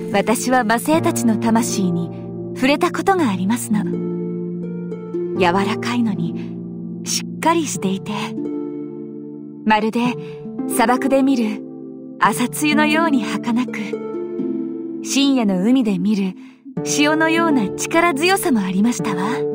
私は魔生たちの魂に触れたことがありますの。柔らかいのにしっかりしていて、まるで砂漠で見る朝露のように儚く、深夜の海で見る潮のような力強さもありましたわ。